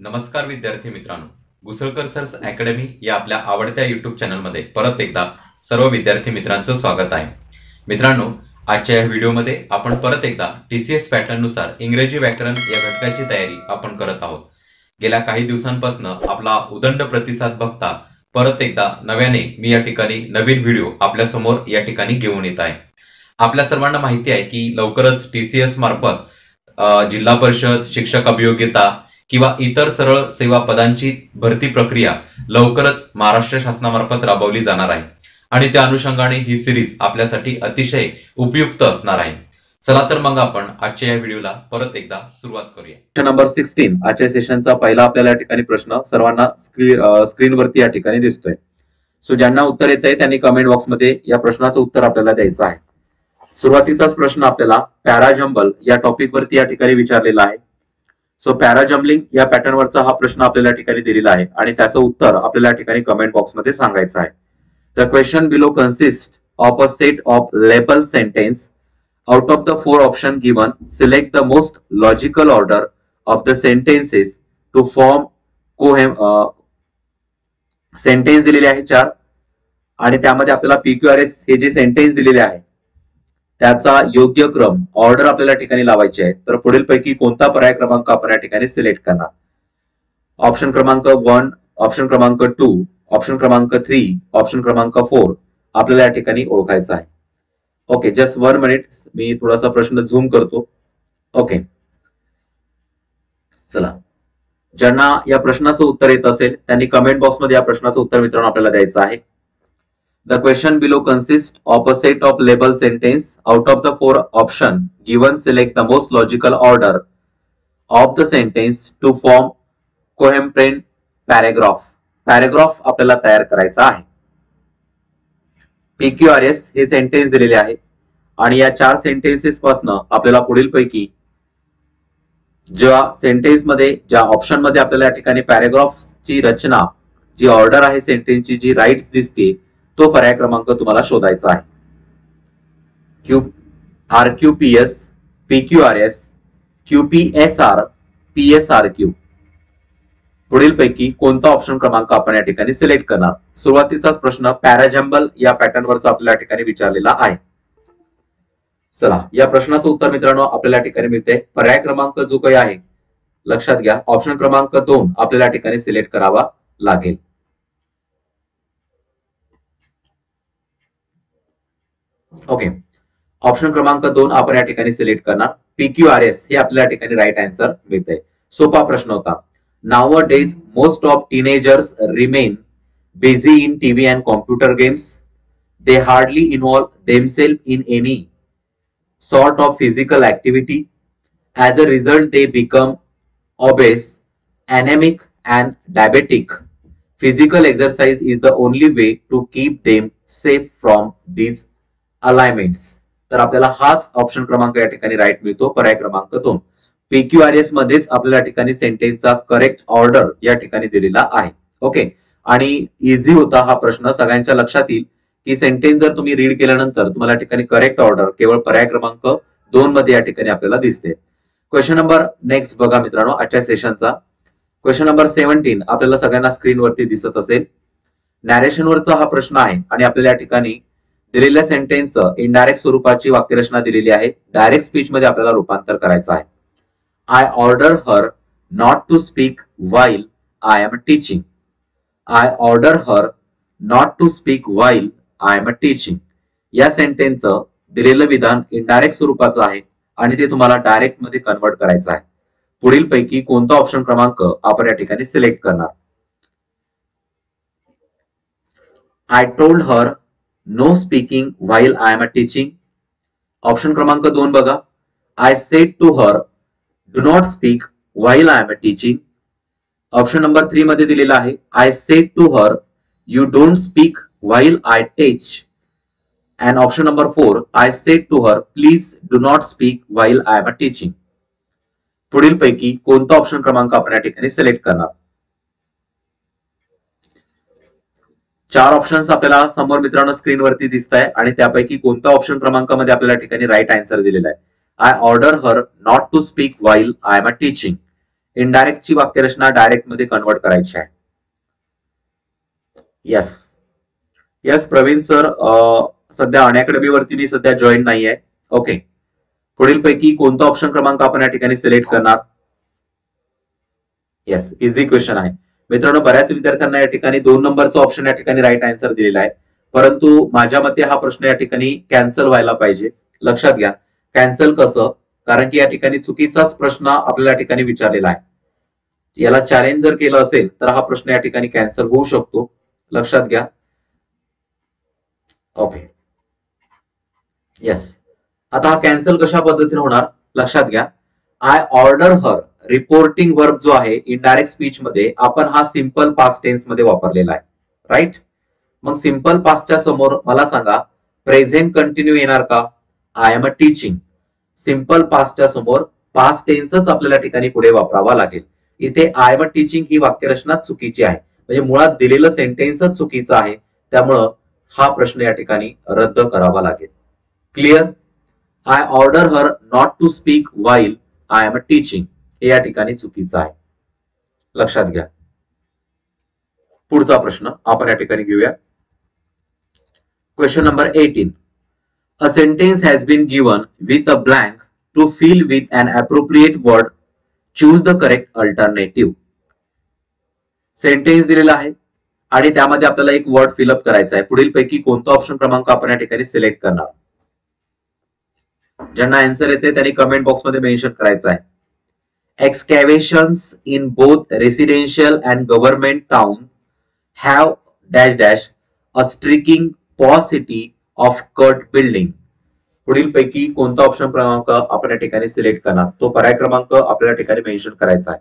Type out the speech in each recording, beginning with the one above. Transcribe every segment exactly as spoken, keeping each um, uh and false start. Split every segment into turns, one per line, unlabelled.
नमस्कार विद्यार्थी मित्रांनो, गुसळकर सर्स अकॅडमी या आपल्या आवडत्या युट्यूब चॅनलमध्ये परत एकदा सर्व विद्यार्थी मित्रांचं स्वागत आहे. मित्रांनो, आजच्या या व्हिडिओमध्ये आपण परत एकदा टीसीएस पॅटर्न नुसार इंग्रजी व्याकरण या घटकाची तयारी आपण करत आहोत. गेल्या काही दिवसांपासून आपला उदंड प्रतिसाद बघता परत एकदा नव्याने मी या ठिकाणी नवीन व्हिडिओ आपल्या समोर या ठिकाणी घेऊन येत आहे. आपल्या सर्वांना माहिती आहे की लवकरच टीसीएस मार्फत जिल्हा परिषद, शिक्षक अभियोग्यता किंवा इतर सरळ सेवा पदांची भरती प्रक्रिया लवकरच महाराष्ट्र शासनामार्फत राबवली जाणार आहे आणि त्या अनुषंगाने ही सिरीज आपल्यासाठी अतिशय उपयुक्त असणार आहे. चला तर मग आपण आजच्या या व्हिडिओला परत एकदा सुरुवात करूया.
नंबर सोळा आजच्या सेशनचा पहिला आपल्याला या ठिकाणी प्रश्न सर्वांना स्क्रीनवरती या ठिकाणी दिसतोय. सो ज्यांना उत्तर येत आहे त्यांनी कमेंट बॉक्समध्ये या प्रश्नाचं उत्तर आपल्याला द्यायचं आहे. सुरुवातीचाच प्रश्न आपल्याला पॅराजंबल या टॉपिक वरती या ठिकाणी विचारलेला आहे. सो पॅराजम्बलिंग या पॅटर्न वरचा हा प्रश्न आपल्याला या ठिकाणी दिलेला आहे आणि त्याचं उत्तर आपल्याला या ठिकाणी कमेंट बॉक्समध्ये सांगायचं आहे. The question below consist of a set of label sentence. Out of the four option given, select the most logical order of the sentences to form coherent. Sentence दिलेले आहे चार आणि त्यामध्ये आपल्याला पीक्यूआरएस हे जे सेंटेन्स दिलेले आहे त्याचा योग्य क्रम ऑर्डर आपल्याला ठिकाणी लावायची आहे. तर पुढील पैकी कोणता पर्याय क्रमांक आपण या ठिकाणी सिलेक्ट करणार? ऑप्शन क्रमांक वन, ऑप्शन क्रमांक टू, ऑप्शन क्रमांक थ्री, ऑप्शन क्रमांक फोर आपल्याला या ठिकाणी ओळखायचा आहे. ओके, जस्ट वन मिनिट, मी थोडासा प्रश्न झूम करतो. ओके, चला, ज्यांना या प्रश्नाचं उत्तर येत असेल त्यांनी कमेंट बॉक्समध्ये या प्रश्नाचं उत्तर मित्रांनो आपल्याला द्यायचं आहे. The question below consists of a set of label sentence. Out of the four options given, select the most logical order of the sentence to form coherent paragraph. Paragraph आपल्याला तयार करायचा आहे. पीक्यूआरएस हे सेंटेन्स दिलेले आहे आणि या चार सेंटेन्सेस पासून आपल्याला पुढील पैकी ज्या सेंटेन्स मध्ये ज्या ऑप्शन मध्ये आपल्याला या ठिकाणी पॅराग्राफची रचना, जी ऑर्डर आहे सेंटेन्सची, जी राईट्स दिसते, तो पर्याय क्रमांक तुम्हाला शोधायचा आहे. Q RQPS, PQRS, QPSR, PSRQ. पुढील पैकी कोणता ऑप्शन क्रमांक आपण या ठिकाणी सिलेक्ट करणार? सुरुवातीचाच प्रश्न पॅराजंबल या पॅटर्न वरचा आपल्या ठिकाणी विचारलेला आहे. चला, या प्रश्नाचं उत्तर मित्रांनो आपल्याला या ठिकाणी मिळते. पर्याय क्रमांक जो काही आहे लक्षात घ्या, ऑप्शन क्रमांक दोन आपल्याला या ठिकाणी सिलेक्ट करावा लागेल. ओके, ऑप्शन क्रमांक दोन आपण या ठिकाणी सिलेक्ट करणार. पीक्यूआरएस हे आपल्या ठिकाणी राईट आन्सर मिळते. सोपा प्रश्न होता. Nowadays most of teenagers remain busy in TV and computer games. They hardly involve themselves in any sort of physical activity. As a result they become obese, anaemic and diabetic. Physical exercise is the only way to keep them safe from these alignments. तर आपल्याला हाच option क्रमांक या ठिकाणी right मिळतो, पर्याय क्रमांक दोन. पीक्यूआरएस मध्येच आपल्याला या ठिकाणी सेंटेन्सचा करेक्ट ऑर्डर या ठिकाणी दिलेला आहे. ओके, आणि इझी होता हा प्रश्न, सगळ्यांच्या लक्षात येईल की सेंटेन्स जर तुम्ही रीड केल्यानंतर तुम्हाला या ठिकाणी करेक्ट ऑर्डर केवळ पर्याय क्रमांक दोन मध्ये या ठिकाणी आपल्याला दिसते. क्वेश्चन नंबर नेक्स्ट बघा मित्रांनो आजच्या सेशनचा. क्वेश्चन नंबर सेव्हन्टीन आपल्याला सगळ्यांना स्क्रीनवरती दिसत असेल. नॅरेशनवरचा हा प्रश्न आहे आणि आपल्याला या ठिकाणी दिलेल्या सेंटेन्सचं इनडायरेक्ट स्वरूपाची वाक्यरचना दिलेली आहे. डायरेक्ट स्पीच मध्ये आपल्याला रूपांतर करायचं आहे. I order her not to speak while I am teaching. I order her not to speak while I am teaching. या सेंटेन्सचं दिलेलं विधान इनडायरेक्ट स्वरूपाचं आहे आणि ते तुम्हाला डायरेक्ट मध्ये कन्वर्ट करायचं आहे. पुढील पैकी कोणता ऑप्शन क्रमांक आपण या ठिकाणी सिलेक्ट करणार? I told her no speaking while I am teaching. Option क्रमांक दोन बघा. I said to her do not speak while I am teaching. Option number three मध्ये दिलेला आहे I said to her you don't speak while I teach. And option number four I said to her please do not speak while I am teaching. पुढील पैकी कोणता option क्रमांक आपण या ठिकाणी सिलेक्ट करणार? चार ऑप्शन्स आपल्याला समोर मित्रांनो स्क्रीनवरती दिसत आहे आणि त्यापैकी कोणता ऑप्शन क्रमांकामध्ये आपल्याला ठिकाणी राईट आन्सर दिलेला आहे? I order her not to speak while I am teaching. इनडायरेक्टची वाक्यरचना डायरेक्ट मध्ये कन्वर्ट करायची आहे. येस येस प्रवीण सर सध्या अनअकॅडमी वरती मी सध्या जॉईन नाही आहे. ओके, पुढील पैकी कोणता ऑप्शन क्रमांक आपण या ठिकाणी सिलेक्ट करणार? येस, इझी क्वेश्चन आहे मित्रांनो. बऱ्याच विद्यार्थ्यांना या ठिकाणी दोन नंबरचा ऑप्शन या ठिकाणी राईट आन्सर दिलेला आहे, परंतु माझ्या मते हा प्रश्न या ठिकाणी कॅन्सल व्हायला पाहिजे. लक्षात घ्या, कॅन्सल कसं? कारण की या ठिकाणी चुकीचाच प्रश्न आपल्याला या ठिकाणी विचारलेला आहे. याला चॅलेंज जर केलं असेल तर हा प्रश्न या ठिकाणी कॅन्सल होऊ शकतो. लक्षात घ्या. Okay, yes. आता हा कॅन्सल कशा पद्धतीने होणार लक्षात घ्या. I order her reporting verb जो आहे इनडायरेक्ट स्पीच मध्ये आपण हा सिंपल पास्ट टेन्स मध्ये वापरलेला आहे. राईट, मग सिंपल पास्टच्या समोर मला सांगा प्रेझेंट कंटिन्यू येणार का? I am a teaching. Simple पास्टच्या समोर पास्ट टेन्सच आपल्याला ठिकाणी पुढे वापरावा लागेल. इथे आय एम अ टीचिंग ही वाक्यरचना चुकीची आहे, म्हणजे मुळात दिलेलं सेंटेन्सच चुकीचं आहे. त्यामुळं हा प्रश्न या ठिकाणी रद्द करावा लागेल. Clear? I order her not to speak while I am a teaching हे या ठिकाणी चुकीचं आहे. लक्षात घ्या. पुढचा प्रश्न आपण या ठिकाणी घेऊया. Question number eighteen. A sentence has been given with a blank. To fill with an appropriate word, choose the correct alternative. Sentence दिलेला आहे आणि त्यामध्ये आपल्याला एक वर्ड फिलअप करायचा आहे. पुढील पैकी कोणता ऑप्शन क्रमांक आपण या ठिकाणी सिलेक्ट करणार? ज्यांना आन्सर येते त्यांनी कमेंट बॉक्स मध्ये मेन्शन करायचं आहे. Excavations in both residential and government town have dash dash a striking paucity of cut building. पुढील पैकी कोणता ऑप्शन क्रमांक आपण या ठिकाणी सिलेक्ट करणार? तो पर्याय क्रमांक आपल्याला ठिकाणी मेन्शन करायचा आहे.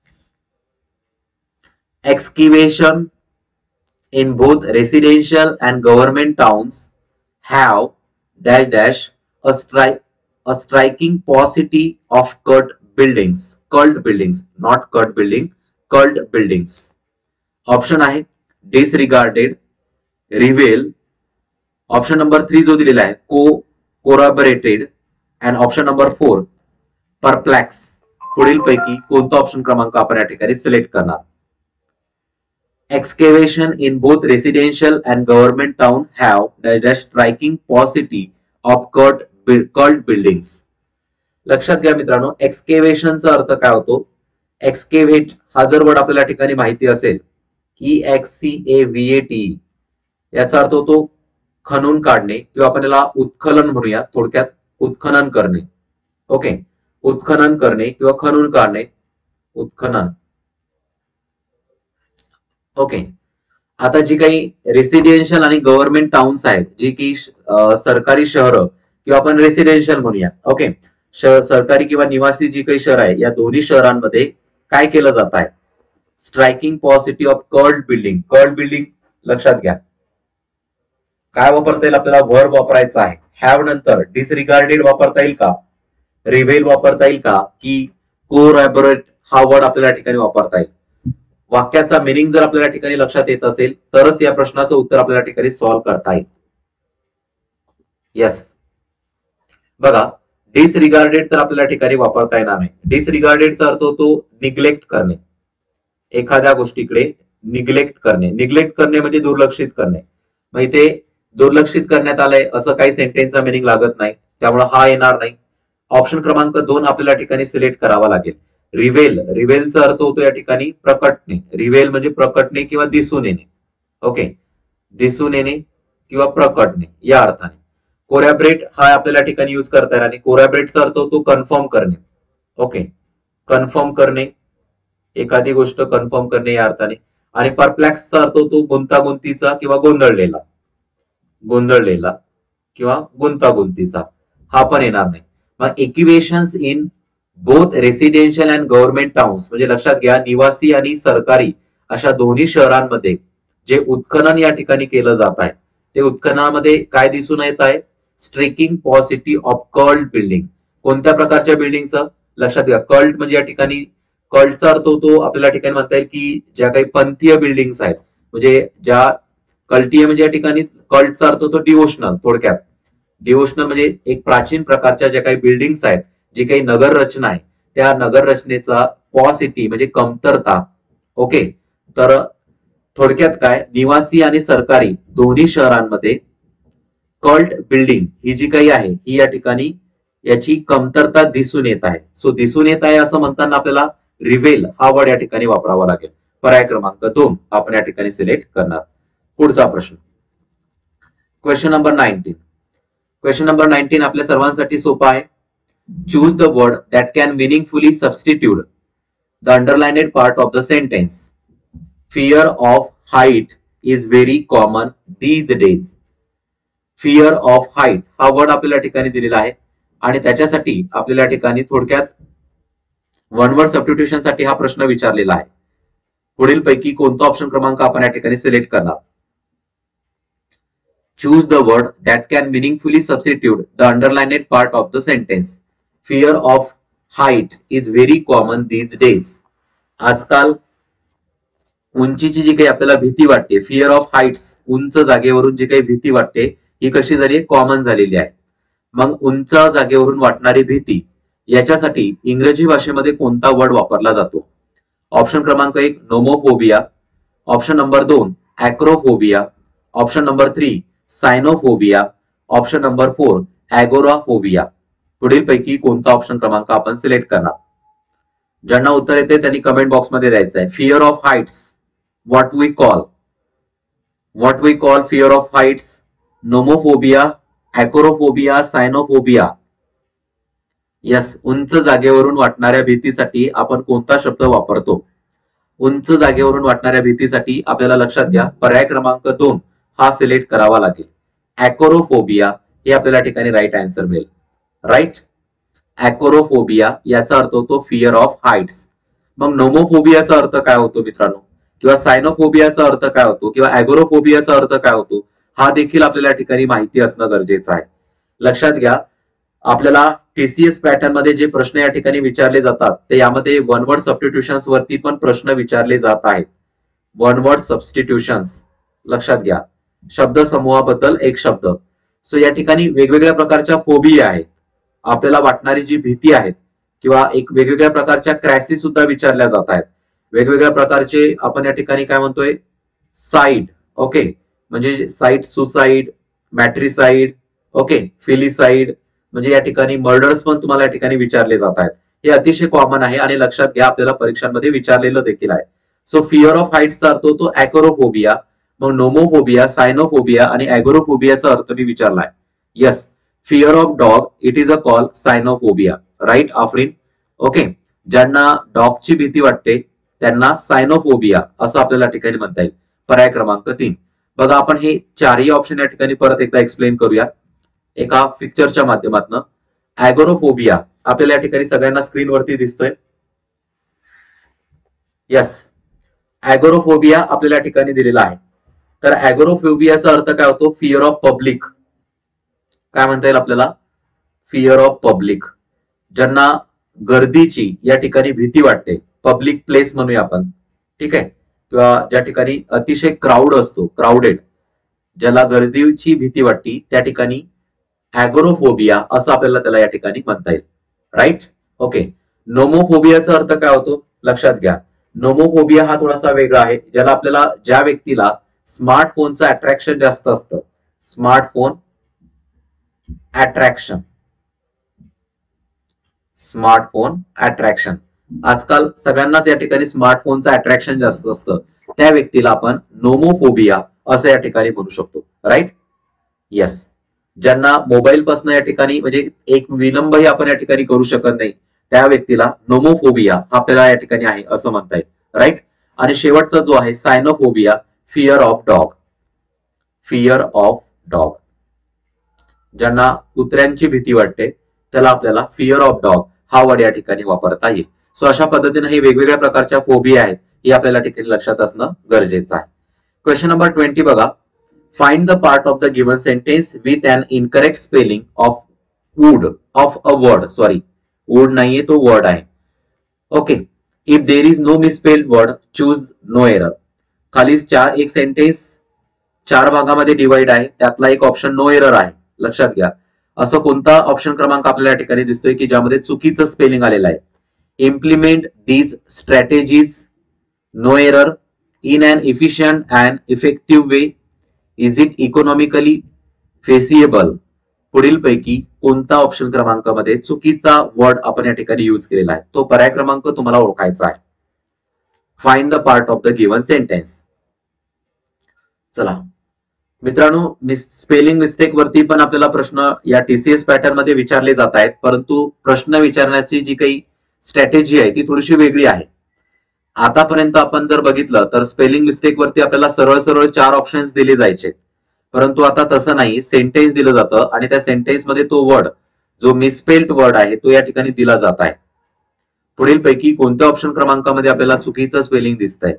Excavation in both residential and government towns have dash dash a strike a striking paucity of cut buildings. Culled buildings, not cut building, culled buildings. Option आहे disregarded, revealed. Option number three जो दिलेला आहे co corroborated and option number four perplex. पुढील पैकी कोणता option क्रमांक आपण या ठिकाणी सिलेक्ट करणार? Excavation in both residential and government town have dash striking paucity of cut culled buildings. लक्षात घ्या मित्रांनो, एक्सकॅव्हेशनचा अर्थ काय होतो? एक्सकॅव्हेट हा जर वर्ड आपल्याला ठिकाणी माहिती असेल, E X C A V A T, याचा अर्थ होतो खणून काढणे किंवा आपण याला उत्खनन म्हणूया. थोडक्यात उत्खनन करणे. ओके, उत्खनन करणे किंवा खणून काढणे, उत्खनन. ओके, आता जी काही रेसिडेन्शियल आणि गव्हर्नमेंट टाउन्स आहेत, जी की सरकारी शहरं किंवा आपण रेसिडेन्शियल म्हणूया. ओके, सरकारी किंवा निवासी जी काही शहर आहे या दोन्ही शहरांमध्ये काय केलं जात आहे? Striking paucity of curled building. Curled building लक्षात घ्या. काय वापरता येईल आपल्याला? वर्ब वापरायचा आहे. हॅव नंतर डिसरिगार्डेड वापरता येईल का? रिव्हेल वापरता येईल का? की कोरॅबोरेट हा वर्ड आपल्याला ठिकाणी वापरता येईल? वाक्याचा मिनिंग जर आपल्याला ठिकाणी लक्षात येत असेल तरच या प्रश्नाचं उत्तर आपल्याला ठिकाणी सॉल्व्ह करता येईल. येस, बघा डिसरिगार्डेड तर आपल्याला ठिकाणी वापरता येणार नाही. डिसरिगार्डेडचा अर्थ होतो निग्लेक्ट करणे, एखाद्या गोष्टीकडे निग्लेक्ट करणे. निग्लेक्ट करणे म्हणजे दुर्लक्षित करणे. मग इथे दुर्लक्षित करण्यात आलंय असं काही सेंटेन्सचा मिनिंग लागत नाही, त्यामुळे हा येणार नाही. ऑप्शन क्रमांक दोन आपल्याला ठिकाणी सिलेक्ट करावा लागेल. रिव्हेल. रिव्हेलचा अर्थ होतो या ठिकाणी प्रकटणे. रिव्हेल म्हणजे प्रकटणे किंवा दिसून येणे. ओके, दिसून येणे किंवा प्रकटणे या अर्थाने. कोरॅबोरेट हा आपल्याला ठिकाणी युज करता येईल आणि कोरॅबोरेटचा अर्थ होतो कन्फर्म करणे. ओके, कन्फर्म करणे, एखादी गोष्ट कन्फर्म करणे या अर्थाने. आणि परप्लेक्सचा अर्थ होतो गुंतागुंतीचा किंवा गोंधळलेला. गोंधळलेला किंवा गुंतागुंतीचा हा पण येणार नाही. मग excavations in both residential and government towns म्हणजे लक्षात घ्या निवासी आणि सरकारी अशा दोन्ही शहरांमध्ये जे उत्खनन या ठिकाणी केलं जात आहे ते उत्खननामध्ये काय दिसून येत आहे? Striking paucity of curled building. कोणत्या प्रकारच्या बिल्डिंगचं? लक्षात घ्या कर्ल्ड म्हणजे या ठिकाणी कर्ल्डचा अर्थ होतो आपल्याला ठिकाणी म्हणता येईल की ज्या काही पंथीय बिल्डिंग्स आहेत, म्हणजे ज्या कल्टीय म्हणजे या ठिकाणी कर्ल्डचा अर्थ होतो डिवोशनल. थोडक्यात डिवोशनल म्हणजे एक प्राचीन प्रकारच्या ज्या काही बिल्डिंग्स आहेत, जी काही नगर रचना आहे त्या नगर रचनेचा पॉसिटी म्हणजे कमतरता. ओके, तर थोडक्यात काय, निवासी आणि सरकारी दोन्ही शहरांमध्ये कल्ट बिल्डिंग ही जी काही आहे ही या ठिकाणी याची कमतरता दिसून येत आहे. सो दिसून येत आहे असं म्हणताना आपल्याला रिव्हेल हा वर्ड या ठिकाणी वापरावा लागेल. पर्याय क्रमांक दोन आपण या ठिकाणी सिलेक्ट करणार. पुढचा प्रश्न, question number nineteen. Question number nineteen आपल्या सर्वांसाठी सोपा आहे. Choose the word that can meaningfully substitute the underlined part of the sentence. Fear of height is very common these days. Fear of height हा word आपल्याला ठिकाणी दिलेला आहे आणि त्याच्यासाठी आपल्याला ठिकाणी थोडक्यात वन वर्ड सबस्टिट्यूशन साठी हा प्रश्न विचारलेला आहे. पुढील पैकी कोणता ऑप्शन क्रमांक आपण या ठिकाणी सिलेक्ट करणार. Choose the word that can meaningfully substitute the underlined part of the sentence. Fear of height is very common these days. आजकाल उंचीची जी काही आपल्याला भीती वाटते, फिअर ऑफ हाईट्स, उंच जागेवरून जी काही भीती वाटते ही कशी झाली आहे, कॉमन झालेली आहे. मग उंच जागेवरून वाटणारी भीती याच्यासाठी इंग्रजी भाषेमध्ये कोणता वर्ड वापरला जातो. ऑप्शन क्रमांक एक नोमोफोबिया, ऑप्शन नंबर दोन acrophobia, option number three cynophobia, option number four agoraphobia. पुढील पैकी कोणता ऑप्शन क्रमांक आपण सिलेक्ट करणार. ज्यांना उत्तर येते त्यांनी कमेंट बॉक्समध्ये द्यायचं आहे. Fear of heights, what we call what we call fear of heights, nomophobia, acrophobia, cynophobia. Yes, उंच जागेवरून वाटणाऱ्या भीतीसाठी आपण कोणता शब्द वापरतो. उंच जागेवरून वाटणाऱ्या भीतीसाठी आपल्याला लक्षात घ्या पर्याय क्रमांक दोन हा सिलेक्ट करावा लागेल. ऍकोरोफोबिया हे आपल्याला ठिकाणी राईट आन्सर मिळेल. राईट, ऍकोरोफोबिया याचा अर्थ होतो फिअर ऑफ हाईट्स. मग नोमोफोबियाचा अर्थ काय होतो मित्रांनो, किंवा सायनोफोबियाचा अर्थ काय होतो, किंवा ऍगोरोफोबियाचा अर्थ काय होतो, हा देखील आपल्याला या ठिकाणी माहिती असणं गरजेचं आहे. लक्षात घ्या, आपल्याला टीसीएस पॅटर्न मध्ये जे प्रश्न या ठिकाणी विचारले जातात ते यामध्ये वन वर्ड सबस्टिट्यूशन्स वरती पण प्रश्न विचारले जात आहेत. वन वर्ड सबस्टिट्यूशन्स लक्षात घ्या, शब्द समूहाबद्दल एक शब्द. सो या ठिकाणी वेगवेगळ्या प्रकारच्या फोबिया आहेत, आपल्याला वाटणारी जी भीती आहे, किंवा एक वेगवेगळ्या प्रकारच्या क्रॅसिस सुद्धा विचारल्या जात आहेत. वेगवेगळ्या प्रकारचे आपण या ठिकाणी काय म्हणतोय, साईड. ओके, म्हणजे side, suicide, matricide, okay, filicide, म्हणजे या ठिकाणी मर्डर्स पण तुम्हाला या ठिकाणी विचारले जात आहेत. हे अतिशय कॉमन आहे आणि लक्षात घ्या आपल्याला परीक्षांमध्ये विचारलेलं देखील आहे. सो फिअर ऑफ हाईट्सचा अर्थ होतो ऍकोरोफोबिया. मग नोमोफोबिया, सायनोफोबिया आणि ऍगोरोफोबियाचा अर्थ मी विचारलाय. Yes, fear of dog it is a call cynophobia. Right Afreen. Okay, ज्यांना डॉगची भीती वाटते त्यांना सायनोफोबिया असं आपल्याला ठिकाणी म्हणता येईल. पर्याय क्रमांक तीन. बघा, आपण हे चारही ऑप्शन या ठिकाणी परत एकदा एक्सप्लेन करूया एका पिक्चरच्या माध्यमातून. ऍगोरोफोबिया आपल्याला या ठिकाणी सगळ्यांना स्क्रीनवरती दिसतोय. यस, ऍगोरोफोबिया आपल्याला या ठिकाणी दिलेला आहे. तर ऍगोरोफोबियाचा अर्थ काय होतो, फिअर ऑफ पब्लिक. काय म्हणता येईल आपल्याला, फिअर ऑफ पब्लिक. ज्यांना गर्दीची या ठिकाणी भीती वाटते, पब्लिक प्लेस म्हणूया आपण, ठीक आहे, किंवा ज्या ठिकाणी अतिशय क्राऊड असतो, क्राऊडेड, ज्याला गर्दीची भीती वाटते त्या ठिकाणी ऍगोरोफोबिया असं आपल्याला त्याला या ठिकाणी म्हणता येईल. राईट. ओके, नोमोफोबियाचा अर्थ काय होतो लक्षात घ्या. नोमोफोबिया हा थोडासा वेगळा आहे, ज्याला आपल्याला ज्या व्यक्तीला स्मार्टफोनचं अट्रॅक्शन जास्त असतं, स्मार्टफोन अट्रॅक्शन, स्मार्टफोन अट्रॅक्शन. आजकाल सगळ्यांनाच या ठिकाणी स्मार्टफोनचं अट्रॅक्शन जास्त असतं, त्या व्यक्तीला आपण नोमोफोबिया असं या ठिकाणी म्हणू शकतो. राईट. येस, ज्यांना मोबाईल पासून या ठिकाणी म्हणजे एक विलंबही आपण या ठिकाणी करू शकत नाही त्या व्यक्तीला नोमोफोबिया आपल्याला या ठिकाणी आहे असं म्हणता येईल. राईट. आणि शेवटचा जो आहे cynophobia, fear of dog. Fear of dog, ज्यांना कुत्र्यांची भीती वाटते त्याला आपल्याला फिअर ऑफ डॉग हा वर्ड या ठिकाणी वापरता येईल. सो अशा पद्धतीने हे वेगवेगळ्या प्रकारच्या फोबिया आहेत हे आपल्याला ठिकाणी लक्षात असणं गरजेचं आहे. क्वेश्चन नंबर ट्वेंटी बघा. Find the part of the given sentence with an incorrect spelling of wood of a word. Sorry, wood नाहीये, तो वर्ड आहे. Okay, if there is no misspelled word choose no error. खाली चार एक sentence चार भागामध्ये divide आहे, त्यातला एक ऑप्शन नो एरर आहे. लक्षात घ्या, असं कोणता ऑप्शन क्रमांक आपल्याला या ठिकाणी दिसतोय की ज्यामध्ये चुकीचं स्पेलिंग आलेलं आहे. implement these strategies, no error, in an efficient and effective way, is it economically feasible. पुढीलपैकी कोणता ऑप्शन क्रमांकामध्ये चुकीचा वर्ड आपण या ठिकाणी यूज केलेला आहे तो पर्याय क्रमांक तुम्हाला ओळखायचा आहे. Find the part of the given sentence. चला मित्रांनो, स्पेलिंग मिस्टेक वरती पण आपल्याला प्रश्न या टीसीएस पॅटर्न मध्ये विचारले जात आहेत, परंतु प्रश्न विचारण्याची जी काही स्ट्रॅटेजी आहे ती थोडीशी वेगळी आहे. आतापर्यंत आपण जर बघितलं तर स्पेलिंग मिस्टेक वरती आपल्याला सरळ सरळ चार ऑप्शन्स दिले जायचे, परंतु आता तसं नाही. सेंटेन्स दिलं जातं आणि त्या सेंटेन्स मध्ये तो वर्ड जो मिसस्पेल्ड वर्ड आहे तो या ठिकाणी दिला जात आहे. पुढीलपैकी कोणत्या ऑप्शन क्रमांकामध्ये आपल्याला चुकीचं स्पेलिंग दिसतंय?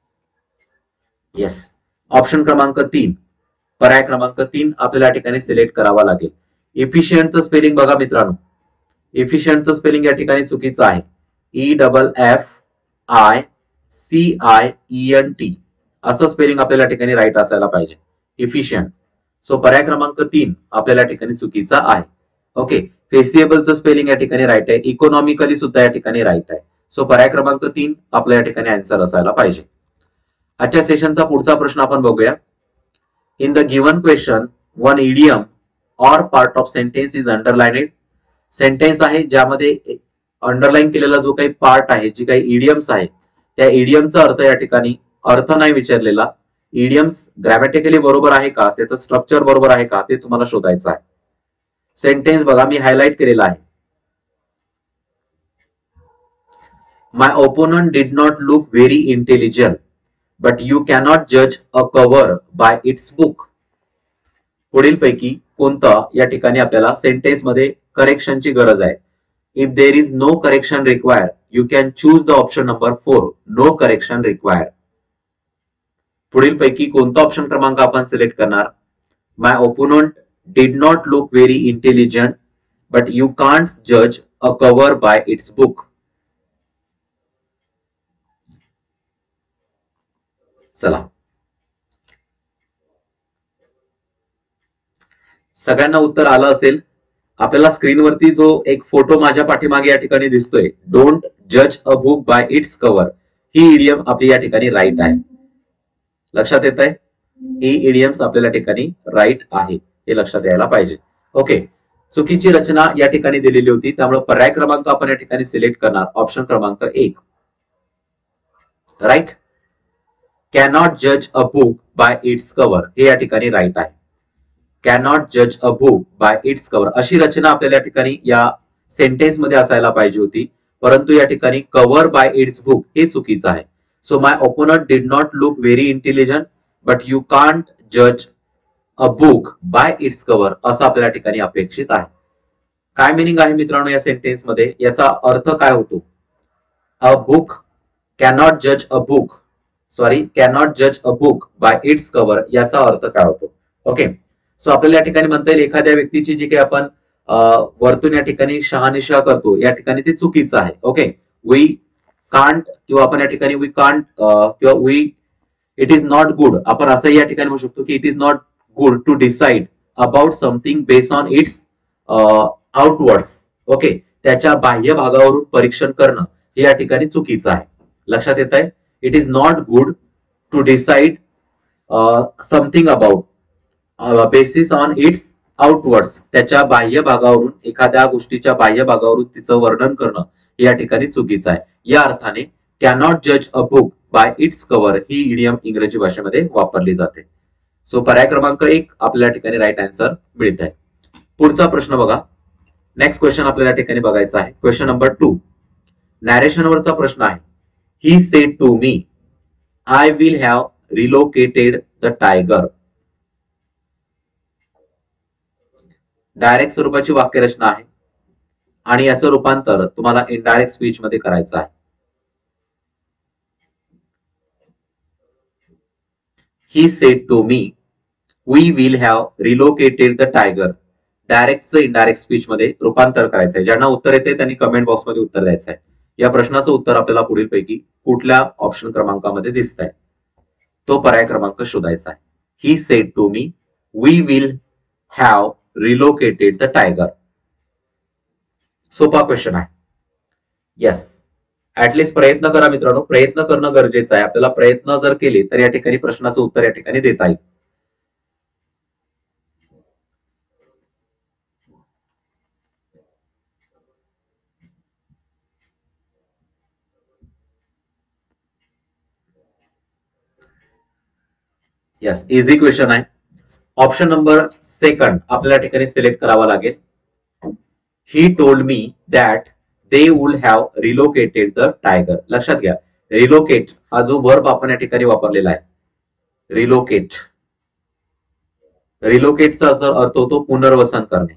येस, ऑप्शन क्रमांक तीन, पर्याय क्रमांक तीन आपल्याला या ठिकाणी सिलेक्ट करावा लागेल. इफिशियंटचं स्पेलिंग बघा मित्रांनो, इफिशियंटचं स्पेलिंग या ठिकाणी चुकीचं आहे. E double F I C I E N T असं स्पेलिंग आपल्याला या ठिकाणी राईट असायला पाहिजे, इफिशियंट. सो पर्याय क्रमांक तीन आपल्याला या ठिकाणी चुकीचा आहे. ओके, फेसिएबलचं स्पेलिंग या ठिकाणी राईट आहे. इकॉनॉमिकली सुद्धा या ठिकाणी राईट आहे. सो पर्याय क्रमांक तीन आपल्या या ठिकाणी आन्सर असायला पाहिजे. आजच्या सेशनचा पुढचा प्रश्न आपण बघूया. In the given question one idiom or part of sentence is underlined. Sentence आहे ज्यामध्ये अंडरलाईन केलेला जो काही पार्ट आहे, जी काही इडियम्स आहे, त्या इडियमचा अर्थ या ठिकाणी अर्थ नाही विचारलेला. इडियम्स ग्रॅमॅटिकली बरोबर आहे का, त्याचं स्ट्रक्चर बरोबर आहे का ते तुम्हाला शोधायचं आहे. सेंटेन्स बघा मी हायलाइट केलेला आहे. My opponent did not look very intelligent but you cannot जज a cover by its book. पुढीलपैकी कोणतं या ठिकाणी आपल्याला सेंटेन्स मध्ये करेक्शनची गरज आहे? If there is no correction require you can choose the option number four, no correction require. पुढीलपैकी कोणता ऑप्शन क्रमांक आपण सिलेक्ट करणार? My opponent did not look very intelligent but you can't जज a cover by its book. चला सगळ्यांना उत्तर आलं असेल. आपल्याला स्क्रीनवरती जो एक फोटो माझ्या पाठीमागे या ठिकाणी दिसतोय, डोंट जज a book by its cover, ही इडियम आपली या ठिकाणी राईट आहे. लक्षात येत आहे? ही इडियम्स आपल्याला ठिकाणी राईट आहे, हे लक्षात यायला पाहिजे. ओके, चुकीची रचना या ठिकाणी दिलेली होती, त्यामुळे पर्याय क्रमांक आपण या ठिकाणी सिलेक्ट करणार ऑप्शन क्रमांक एक, राईट. कॅनॉट जज a book by its cover हे या ठिकाणी राईट आहे. कॅनॉट जज a book by its cover अशी रचना आपल्याला या ठिकाणी या सेंटेन्स मध्ये असायला पाहिजे होती, परंतु या ठिकाणी कव्हर बाय इट्स बुक हे चुकीचं आहे. So my opponent did not look very intelligent but you can't जज a book by its cover असं आपल्याला ठिकाणी अपेक्षित आहे. काय मिनिंग आहे मित्रांनो या सेंटेन्स मध्ये? याचा अर्थ काय होतो? अ बुक कॅनॉट जज अ बुक सॉरी कॅनॉट जज a book by its cover याचा अर्थ काय होतो? ओके, सो आपल्याला या ठिकाणी म्हणता येईल एखाद्या व्यक्तीची जी काही आपण वरतून या ठिकाणी शहानिशा करतो या ठिकाणी ते चुकीचं आहे. ओके, वी कांट किंवा आपण या ठिकाणी वी कांट किंवा we it is not good आपण असंही या ठिकाणी म्हणू शकतो की it is not good to decide about something based on its outwards. Okay, त्याच्या बाह्य भागावरून परीक्षण करणं हे या ठिकाणी चुकीचं आहे. लक्षात येत आहे? It is not good to decide something about basis on its outwards. त्याच्या बाह्य भागावरून एखाद्या गोष्टीच्या बाह्य भागावरून तिचं वर्णन करणं हे या ठिकाणी चुकीचं आहे. या अर्थाने कॅनॉट जज a book by its cover ही इडियम इंग्रजी भाषेमध्ये वापरली जाते. सो पर्याय क्रमांक एक आपल्याला ठिकाणी राईट आन्सर मिळत आहे. पुढचा प्रश्न बघा. नेक्स्ट क्वेश्चन आपल्याला ठिकाणी बघायचा आहे. क्वेश्चन नंबर टू, नॅरेशनवरचा प्रश्न आहे. He said to me I will have relocated the tiger. Direct स्वरूपाची वाक्यरचना आहे आणि याचं रूपांतर तुम्हाला इनडायरेक्ट स्पीच मध्ये करायचं आहे. He said to me we will have relocated the tiger. डायरेक्टचं इनडायरेक्ट स्पीच मध्ये रूपांतर करायचंय. ज्यांना उत्तर येते त्यांनी कमेंट बॉक्समध्ये उत्तर द्यायचं आहे. या प्रश्नाचं उत्तर आपल्याला पुढीलपैकी कुठल्या ऑप्शन क्रमांकामध्ये दिसत आहे तो पर्याय क्रमांक शोधायचा आहे. He said to me we will have relocated the tiger. सोपा क्वेश्चन आहे. येस, ऍटलिस्ट प्रयत्न करा मित्रांनो, प्रयत्न करणं गरजेचं आहे. आपल्याला प्रयत्न जर केले तर या ठिकाणी प्रश्नाचं उत्तर या ठिकाणी देता येईल. यस, इझी क्वेश्चन आहे. ऑप्शन नंबर सेकंड आपल्याला ठिकाणी सिलेक्ट करावा लागेल. He told me that they would have relocated the tiger. लक्षात घ्या, रिलोकेट हा जो वर्ब आपण या ठिकाणी वापरलेला आहे, रिलोकेट, रिलोकेटचा अर्थ होतो पुनर्वसन करणे,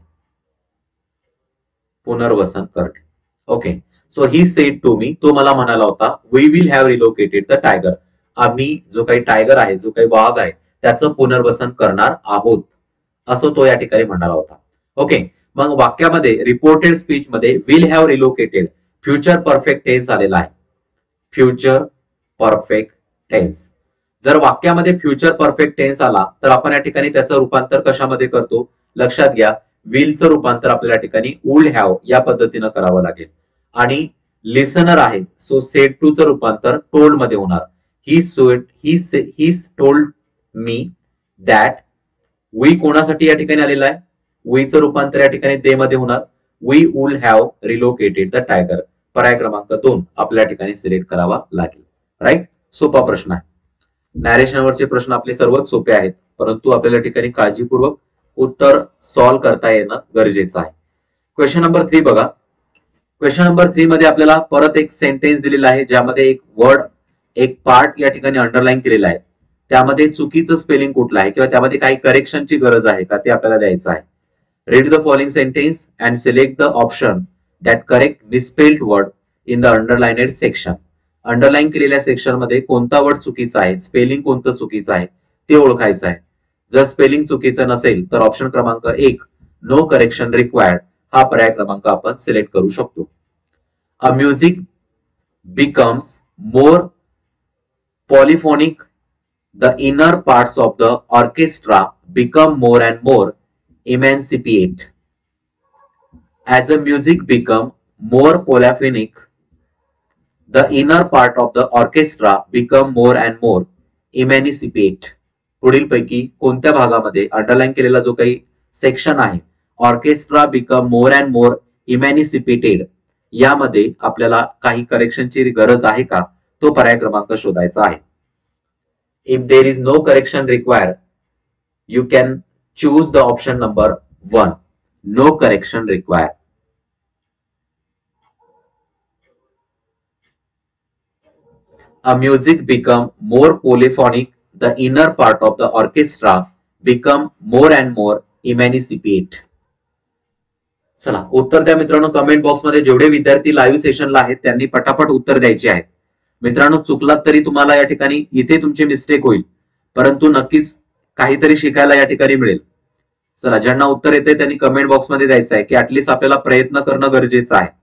पुनर्वसन करणे. Okay, so he said to me, तो मला म्हणाला होता we will have relocated the tiger. आम्ही जो काही टायगर आहे, जो काही वाघ आहे, त्याचं पुनर्वसन करणार आहोत, असं तो या ठिकाणी म्हणाला होता. ओके, मग वाक्यामध्ये रिपोर्टेड स्पीच मध्ये will have relocated future perfect tense आलेला आहे. Future perfect tense. जर वाक्यामध्ये फ्युचर परफेक्ट टेन्स आला तर आपण या ठिकाणी त्याचं रूपांतर कशामध्ये करतो? लक्षात घ्या, विलचं रूपांतर आपल्याला या ठिकाणी वुड हॅव या पद्धतीनं करावं लागेल. आणि लिसनर आहे, सो सेड टू चं रूपांतर टोल्ड मध्ये होणार. He said he he told me that. We कोणासाठी या ठिकाणी आलेला आहे? वीचं रूपांतर या ठिकाणी दे मध्ये होणार. We would have relocated the tiger. पर्याय क्रमांक दोन आपल्या ठिकाणी सिलेक्ट करावा लागेल. राईट, सोपा प्रश्न आहे. नॅरेशनवरचे प्रश्न आपले सर्वच सोपे आहेत, परंतु आपल्याला ठिकाणी काळजीपूर्वक उत्तर सॉल्व्ह करता येणं गरजेचं आहे. क्वेश्चन नंबर थ्री बघा. क्वेश्चन नंबर थ्री मध्ये आपल्याला परत एक सेंटेन्स दिलेला आहे, ज्यामध्ये एक वर्ड, एक पार्ट या ठिकाणी अंडरलाईन केलेला आहे. त्यामध्ये चुकीचं स्पेलिंग कुठलं आहे किंवा त्यामध्ये काही करेक्शनची गरज आहे का ते आपल्याला द्यायचं आहे. Read the following sentence and select the option that correct misspelled word in the underlined section. Underline केलेल्या सेक्शन मध्ये कोणता वर्ड चुकीचा आहे, स्पेलिंग कोणतं चुकीचं आहे ते ओळखायचं आहे. जर स्पेलिंग चुकीचं नसेल तर ऑप्शन क्रमांक एक नो करेक्शन रिक्वायर्ड हा पर्याय क्रमांक आपण सिलेक्ट करू शकतो. A music becomes more polyphonic, the inner parts of the orchestra become more and more emancipate. As a music become more polyphonic, the inner part of the orchestra become more and more emancipate. पुढील पैकी कोणत्या भागामध्ये underline केलेला जो काही section आहे, orchestra become more and more emancipated, यामध्ये आपल्याला काही करेक्शनची गरज आहे का, तो पर्याय क्रमांक शोधायचा आहे. If there is no correction required, you can choose the option number one, no correction required. A music become more polyphonic, the inner part of the orchestra become more and more emancipate. चला उत्तर द्या मित्रांनो. Comment box मध्ये जेवढे विद्यार्थी live सेशनला आहेत त्यांनी पटापट उत्तर द्यायचे आहेत. मित्रांनो, चुकलात तरी तुम्हाला या ठिकाणी इथे तुमची मिस्टेक होईल, परंतु नक्कीच काहीतरी शिकायला या ठिकाणी मिळेल. चला, ज्यांना उत्तर येते त्यांनी कमेंट बॉक्स मध्ये द्यायचं आहे की ऍटलिस्ट आपल्याला प्रयत्न करणं गरजेचं आहे.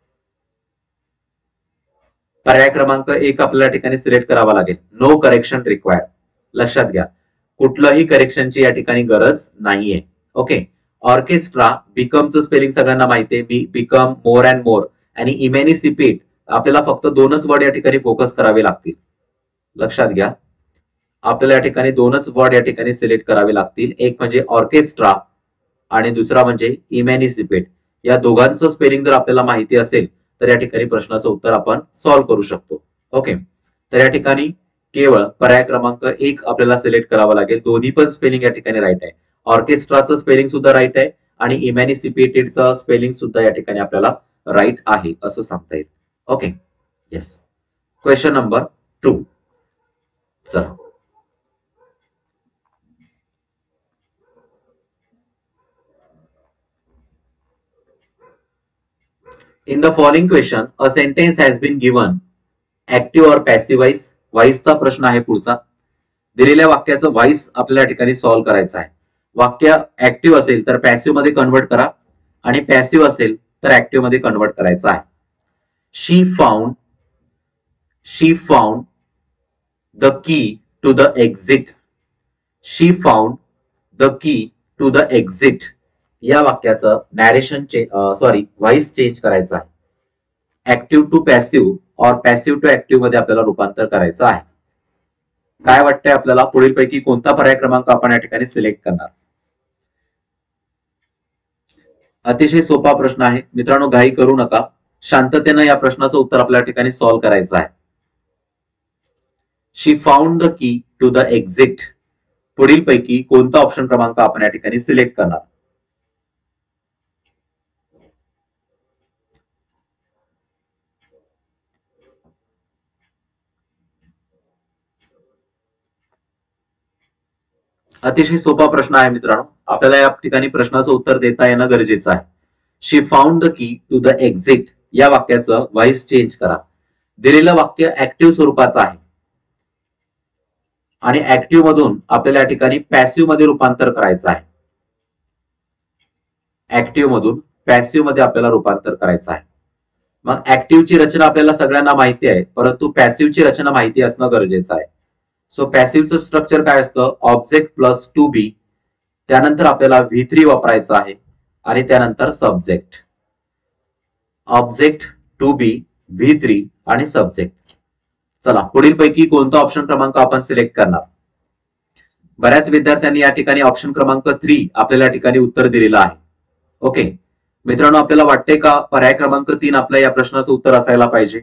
पर्याय क्रमांक एक आपल्याला ठिकाणी सिलेक्ट करावा लागेल, नो करेक्शन रिक्वायर्ड. लक्षात घ्या, कुठलंही करेक्शनची या ठिकाणी गरज नाहीये. ओके, ऑर्केस्ट्रा बिकमचं स्पेलिंग सगळ्यांना माहितीये, बी बिकम मोर अँड मोर, आणि इमॅनिसिपेट आपल्याला फक्त दोनच वर्ड या ठिकाणी फोकस करावे लागतील. लक्षात घ्या, आपल्याला या ठिकाणी दोनच वर्ड या ठिकाणी सिलेक्ट करावे लागतील. एक म्हणजे ऑर्केस्ट्रा आणि दुसरा म्हणजे इमॅनिसिपेट. या दोघांचं स्पेलिंग जर आपल्याला माहिती असेल तर या ठिकाणी प्रश्नाचं उत्तर आपण सॉल्व्ह करू शकतो. ओके, तर या ठिकाणी केवळ पर्याय क्रमांक एक आपल्याला सिलेक्ट करावा लागेल. दोन्ही पण स्पेलिंग या ठिकाणी राईट आहे. ऑर्केस्ट्राचं स्पेलिंग सुद्धा राईट आहे आणि इमॅनिसिपेटेडचं स्पेलिंग सुद्धा या ठिकाणी आपल्याला राईट आहे असं सांगता येईल. Okay, yes. Question number two. चला, in the following question a sentence has been given active or passive voice. व्हॉइसचा प्रश्न आहे पुढचा. दिलेल्या वाक्याचं व्हॉइस आपल्याला ठिकाणी सॉल्व्ह करायचं आहे. वाक्य ऍक्टिव्ह असेल तर पॅसिव्ह मध्ये कन्वर्ट करा आणि पॅसिव्ह असेल तर ऍक्टिव्ह मध्ये कन्वर्ट करायचं आहे. She found she found the key to the exit. She found the key to the exit या वाक्याचं नॅरेशन सॉरी व्हॉइस चेंज करायचं आहे. Active to passive or passive to active मध्ये आपल्याला रूपांतर करायचं आहे. काय वाटतंय आपल्याला, पुढील पैकी कोणता पर्याय क्रमांक आपण या ठिकाणी सिलेक्ट करणार? अतिशय सोपा प्रश्न आहे मित्रांनो, घाई करू नका, शांततेनं या प्रश्नाचं उत्तर आपल्या ठिकाणी सॉल्व्ह करायचं आहे. She found the key to the exit. पुढील पैकी कोणता ऑप्शन क्रमांक आपण या ठिकाणी सिलेक्ट करणार? अतिशय सोपा प्रश्न आहे मित्रांनो, आपल्याला या ठिकाणी प्रश्नाचं उत्तर देता येणं गरजेचं आहे. She found the key to the exit या वाक्याचं व्हॉइस चेंज करा. दिलेलं वाक्य ऍक्टिव्ह स्वरूपाचं आहे आणि ऍक्टिव्ह मधून आपल्याला या ठिकाणी पॅसिव्ह मध्ये रूपांतर करायचं आहे. ऍक्टिव्ह मधून पॅसिव्ह मध्ये आपल्याला रूपांतर करायचं आहे. मग ऍक्टिव्हची रचना आपल्याला सगळ्यांना माहिती आहे, परंतु पॅसिव्हची रचना माहिती असणं गरजेचं आहे. सो पॅसिव्हचं स्ट्रक्चर काय असतं? ऑब्जेक्ट प्लस टू बी, त्यानंतर आपल्याला व्ही थ्री वापरायचं आहे आणि त्यानंतर subject. Object, to be, V three आणि सब्जेक्ट. चला, पुढील पैकी कोणता ऑप्शन क्रमांक आपण सिलेक्ट करणार? बऱ्याच विद्यार्थ्यांनी या ठिकाणी ऑप्शन क्रमांक थ्री आपल्याला या ठिकाणी उत्तर दिलेलं आहे. ओके मित्रांनो, आपल्याला वाटते का पर्याय क्रमांक तीन आपल्या या प्रश्नाचं उत्तर असायला पाहिजे?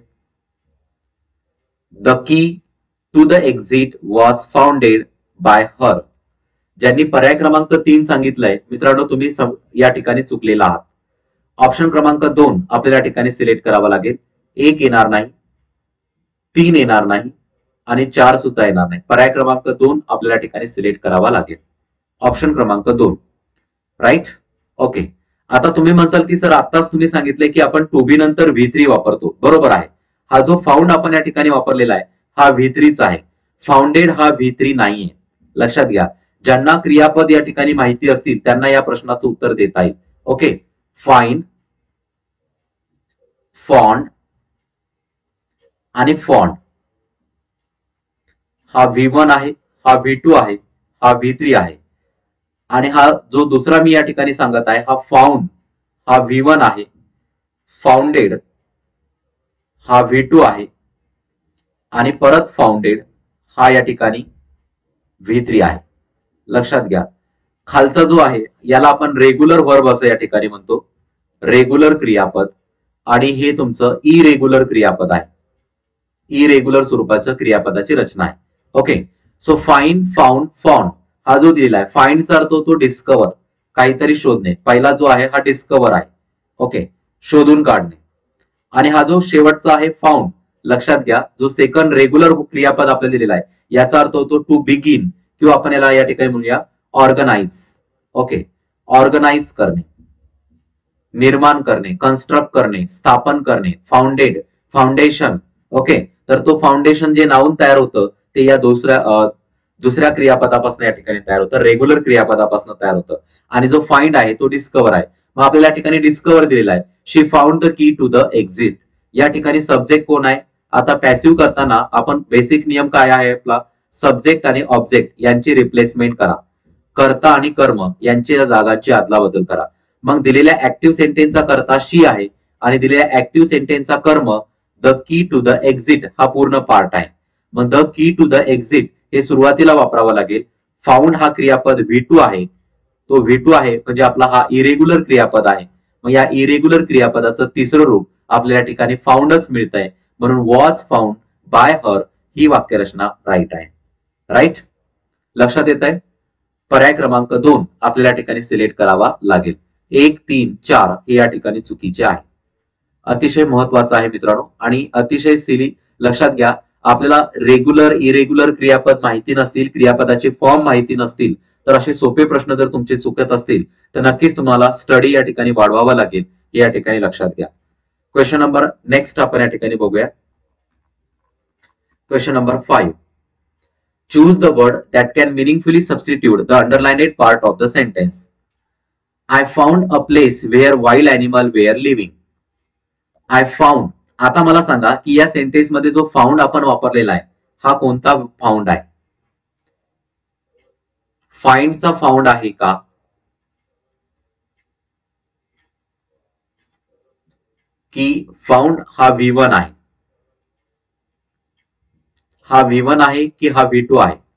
The key to the exit was founded by her. ज्यांनी पर्याय क्रमांक तीन सांगितलंय मित्रांनो, तुम्ही या ठिकाणी चुकलेला आहात. ऑप्शन क्रमांक दोन आपल्याला या ठिकाणी सिलेक्ट करावा लागेल. एक येणार नाही, तीन येणार नाही आणि चार सुद्धा येणार नाही. पर्याय क्रमांक दोन आपल्याला ठिकाणी सिलेक्ट करावा लागेल. ऑप्शन क्रमांक दोन. राईट. ओके, आता तुम्ही म्हणसाल की सर आताच तुम्ही सांगितले की आपण टू बी नंतर व्ही थ्री वापरतो. बरोबर आहे. हा जो फाउंड आपण या ठिकाणी वापरलेला आहे हा व्ही थ्रीचा आहे. फाउंडेड हा व्ही थ्री नाहीये, लक्षात घ्या. ज्यांना क्रियापद या ठिकाणी माहिती असतील त्यांना या प्रश्नाचं उत्तर देता येईल. ओके, फाइंड, फॉन्ड आणि फॉन्ड. हा व्ही वन आहे, हा व्ही टू आहे, हा व्ही थ्री आहे आणि हा जो दुसरा मी या ठिकाणी सांगत आहे हा फाउंड, हा व्ही वन आहे. फाउंडेड हा व्ही टू आहे आणि परत फाउंडेड हा या ठिकाणी व्ही थ्री आहे. लक्षात घ्या, खालचा जो आहे याला आपण रेग्युलर वर्ब असं या ठिकाणी म्हणतो, रेग्युलर क्रियापद, आणि हे तुमचं इरेग्युलर क्रियापद आहे. इरेग्युलर स्वरूपाचं क्रियापदाची रचना आहे. Okay, so find, found, found हा जो दिलेला आहे, फाइंडचा अर्थ होतो डिस्कवर, काहीतरी शोधणे. पहिला जो आहे हा डिस्कवर आहे. ओके, शोधून काढणे. आणि हा जो शेवटचा आहे फाउंड, लक्षात घ्या, जो सेकंड रेग्युलर क्रियापद आपल्याला दिलेला आहे याचा अर्थ होतो टू बिगिन, किंवा आपण याला या ठिकाणी म्हणूया ऑर्गनाइज. ओके, ऑर्गनाइज करणे, निर्माण करणे, कन्स्ट्रक्ट करणे, स्थापन करणे. Founded, foundation. ओके, तर तो फाउंडेशन जे नाऊन तयार होतं ते या दुसऱ्या दुसऱ्या क्रियापदापासून या ठिकाणी तयार होतं, रेग्युलर क्रियापदापासून तयार होतं. आणि जो फाइंड आहे तो डिस्कवर आहे. मग आपल्याला या ठिकाणी डिस्कवर दिलेला आहे. She found the key to the exit. या ठिकाणी सब्जेक्ट कोण आहे? आता पॅसिव्ह करताना आपण बेसिक नियम काय आहे आपला? सब्जेक्ट आणि ऑब्जेक्ट यांची रिप्लेसमेंट करा, कर्ता आणि कर्म यांच्या जागांची अदलाबदल करा. मग दिलेल्या ऍक्टिव्ह सेंटेन्सचा कर्ता शी आहे आणि दिलेल्या ऍक्टिव्ह सेंटेन्सचा कर्म the key to the exit हा पूर्ण पार्ट आहे. मग the key to the exit हे सुरुवातीला वापरावं लागेल. फाउंड हा क्रियापद व्ही टू आहे, तो व्ही टू आहे म्हणजे आपला हा इरेग्युलर क्रियापद आहे. मग या इरेग्युलर क्रियापदाचं तिसरं रूप आपल्या ठिकाणी फाउंडच मिळत आहे, म्हणून वॉज फाउंड बाय हर ही वाक्यरचना राईट आहे. राईट, लक्षात येत आहे? पर्याय क्रमांक दोन आपल्याला ठिकाणी सिलेक्ट करावा लागेल. एक, तीन, चार हे या ठिकाणी चुकीचे आहे. अतिशय महत्वाचं आहे मित्रांनो आणि अतिशय सिली. लक्षात घ्या, आपल्याला रेग्युलर इरेग्युलर क्रियापद माहिती नसतील, क्रियापदाचे फॉर्म माहिती नसतील, तर असे सोपे प्रश्न जर तुमचे चुकत असतील तर नक्कीच तुम्हाला स्टडी या ठिकाणी वाढवावा लागेल, हे या ठिकाणी लक्षात घ्या. क्वेश्चन नंबर नेक्स्ट आपण या ठिकाणी बघूया. Question number five. Choose the word that can meaningfully substitute the underlined part of the sentence. I found a place where wild animal were living. I found. आता मला सांगा की या सेंटेन्स मध्ये जो फाउंड आपण वापरलेला आहे हा कोणता फाउंड आहे? फाइंडचा फाउंड आहे का, की फाउंड हा व्ही वन आहे? हा व्ही वन आहे की हा व्ही टू आहे?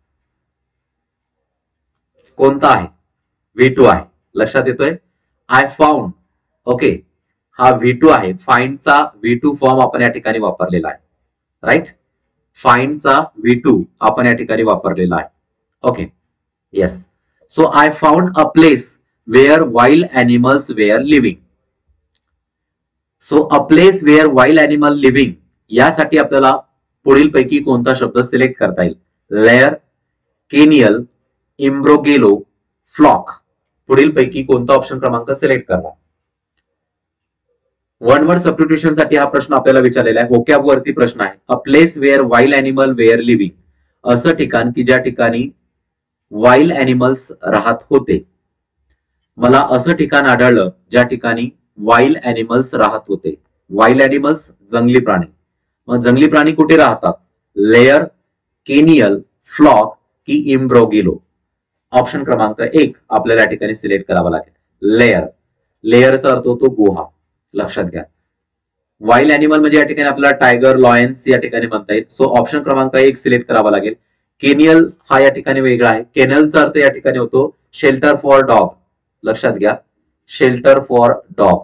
कोणता आहे? व्ही टू आहे. लक्षात येतोय? I found. ओके, हा व्ही टू आहे. फाइंडचा व्ही टू फॉर्म आपण या ठिकाणी वापरलेला आहे. राईट, फाइंडचा व्ही टू आपण या ठिकाणी वापरलेला आहे. Okay, yes. So I found a place where wild animals were living. So a place where wild animal living यासाठी आपल्याला पुढील पैकी कोणता शब्द सिलेक्ट करता येईल? Lair, kennel, imbroglio, flock. पुढील पैकी कोणता ऑप्शन क्रमांक सिलेक्ट करणार? वन वर्ड सबस्टिट्यूशन साठी हा प्रश्न आपल्याला विचारलेला आहे. व्होकॅब वरती प्रश्न आहे. A place where wild animal were living, असं ठिकाण की ज्या ठिकाणी वाईल्ड अॅनिमल्स राहत होते. मला असं ठिकाण आढळलं ज्या ठिकाणी वाईल्ड अॅनिमल्स राहत होते. वाईल्ड अॅनिमल्स जंगली प्राणी. मग जंगली प्राणी कुठे राहतात? लेअर, केनियल, फ्लॉक की इम्ब्रोगिलो? ऑप्शन क्रमांक एक आपल्याला या ठिकाणी सिलेक्ट करावा लागेल. लेअर. लेअरचा अर्थ होतो गुहा. लक्षात घ्या. वाईल्ड अॅनिमल म्हणजे या ठिकाणी आपल्याला टायगर, लॉयन्स या ठिकाणी म्हणता येईल. सो ऑप्शन क्रमांक एक सिलेक्ट करावा लागेल. केनियल हा या ठिकाणी वेगळा आहे. केनलचा अर्थ या ठिकाणी होतो शेल्टर फॉर डॉग. लक्षात घ्या, shelter for dog.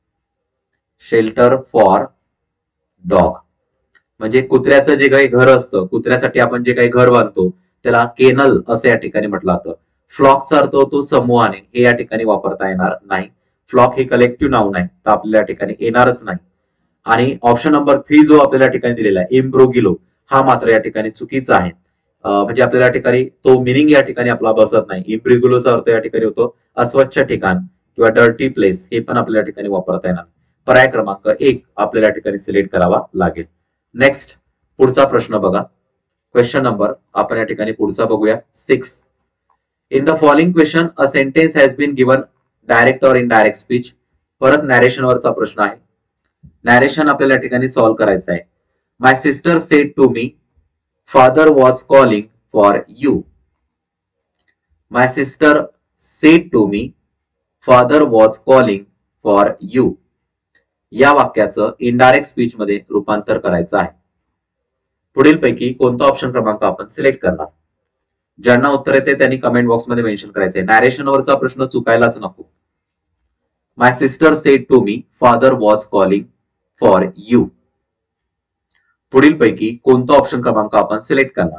Shelter for dog म्हणजे कुत्र्याचं जे काही घर असतं, कुत्र्यासाठी आपण जे काही घर बांधतो त्याला केनल असं या ठिकाणी म्हटलं जातं. फ्लॉकचा अर्थ होतो समूहाने. हे या ठिकाणी वापरता येणार नाही. फ्लॉक हे कलेक्टिव्ह नाउन आहे, तर आपल्याला या ठिकाणी येणारच नाही. आणि ऑप्शन नंबर थ्री जो आपल्याला या ठिकाणी दिलेला आहे इम्ब्रोगिलो, हा मात्र या ठिकाणी चुकीचा आहे. म्हणजे आपल्याला या ठिकाणी तो मिनिंग या ठिकाणी आपला बसत नाही. इम्ब्रोगिलोचा अर्थ या ठिकाणी होतो अस्वच्छ ठिकाण किंवा डर्टी प्लेस. हे पण आपल्याला या ठिकाणी वापरता येणार. पर्याय क्रमांक एक आपल्याला या ठिकाणी सिलेक्ट करावा लागेल. नेक्स्ट, पुढचा प्रश्न बघा. क्वेश्चन नंबर आपण या ठिकाणी पुढचा बघूया. Six. In the following question a sentence has been given direct or indirect speech. परत नॅरेशन वरचा प्रश्न आहे. नॅरेशन आपल्याला या ठिकाणी सॉल्व्ह करायचं आहे. My sister said to me father was calling for you. My sister said to me father was calling for you या वाक्याचं इनडायरेक्ट स्पीच मध्ये रूपांतर करायचं आहे. पुढील पैकी कोणता ऑप्शन क्रमांक आपण सिलेक्ट करणार? ज्यांना उत्तर येते त्यांनी कमेंट बॉक्स मध्ये मेन्शन करायचंय. नॅरेशन वरचा प्रश्न चुकायलाच नको. My sister said to me father was calling for you. पुढील पैकी कोणता ऑप्शन क्रमांक आपण सिलेक्ट करणार?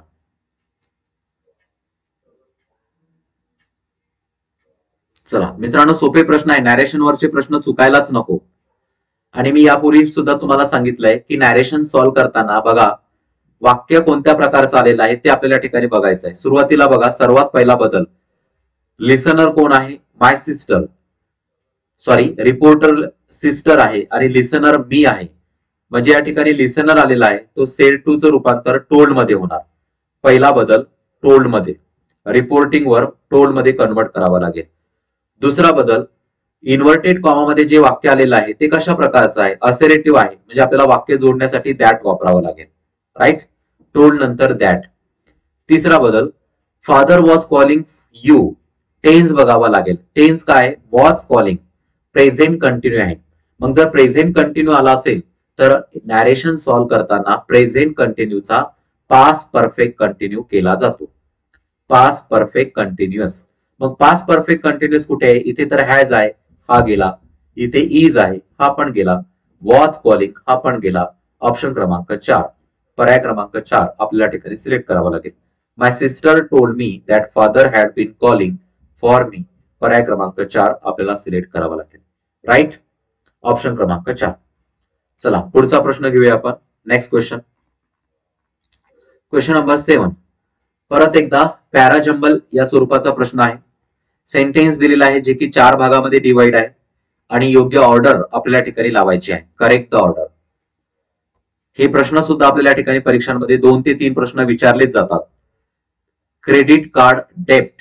चला मित्रांनो, सोपे प्रश्न आहे. नॅरेशन वरचे प्रश्न चुकायलाच नको. आणि मी यापूर्वी सुद्धा तुम्हाला सांगितलंय की नॅरेशन सॉल्व्ह करताना बघा वाक्य कोणत्या प्रकारचं आलेलं आहे ते आपल्याला ठिकाणी बघायचं आहे. सुरुवातीला बघा, सर्वात पहिला बदल, लिसनर कोण आहे? My sister. Sorry, reporter sister आहे आणि लिसनर मी आहे. म्हणजे या ठिकाणी लिसनर आलेला आहे तो सेड टू चं रूपांतर टोल्ड मध्ये होणार. पहिला बदल टोल्ड मध्ये, रिपोर्टिंग वर टोल्ड मध्ये कन्वर्ट करावा लागेल. दुसरा बदल, इन्व्हर्टेड कॉमामध्ये जे वाक्य आलेलं आहे ते कशा प्रकारचं आहे? असेरेटिव्ह आहे, म्हणजे आपल्याला वाक्य जोडण्यासाठी दॅट वापरावं लागेल. राईट, टोल्ड नंतर दॅट. तिसरा बदल, father was calling you, tense बघावा लागेल. टेन्स काय? वॉज कॉलिंग, प्रेझेंट कंटिन्यू आहे. मग जर प्रेझेंट कंटिन्यू आला असेल तर नॅरेशन सॉल्व्ह करताना प्रेझेंट कंटिन्यूचा पास्ट परफेक्ट कंटिन्यू केला जातो. Past perfect continuous. मग पास्ट परफेक्ट कंटिन्युअस कुठे आहे? इथे तर हॅज आहे, हा गेला. इथे इज आहे, हा पण गेला. वॉज कॉलिंग, हा पण गेला. ऑप्शन क्रमांक चार, पर्याय क्रमांक चार आपल्याला ठिकाणी सिलेक्ट करावा लागेल. My sister told me that father had been calling for me. पर्याय क्रमांक चार आपल्याला सिलेक्ट करावा लागेल. राईट, ऑप्शन क्रमांक चार. चला पुढचा प्रश्न घेऊया आपण. Next question, question number seven. परत एकदा पॅराजंबल या स्वरूपाचा प्रश्न आहे. सेंटेन्स दिलेला आहे जे की चार भागामध्ये डिवाइड आहे आणि योग्य ऑर्डर आपल्याला ठिकाणी लावायची आहे. Correct the order. हे प्रश्न सुद्धा आपल्याला या ठिकाणी परीक्षांमध्ये दोन ते तीन प्रश्न विचारलेच जातात. क्रेडिट कार्ड डेप्ट,